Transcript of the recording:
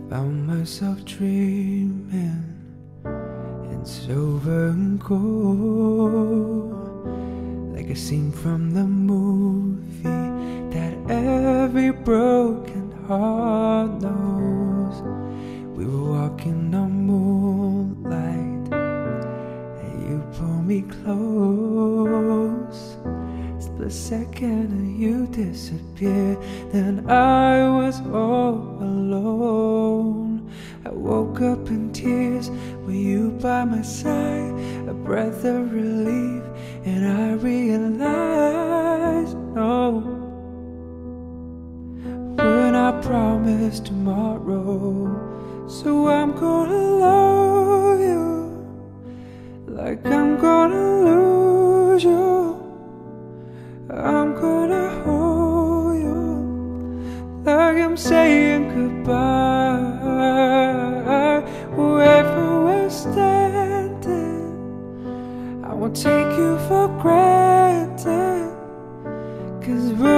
Found myself dreaming in silver and gold, like a scene from the movie that every broken heart knows. We were walking on moonlight and you pulled me close. Split second and you disappeared, then I was all alone. I woke up in tears with you by my side, a breath of relief, and I realized, no, we're not promised tomorrow. So I'm gonna love you like I'm gonna lose you. I'm gonna hold you like I'm saying goodbye. Wherever we're standing, I won't take you for granted, 'cause we're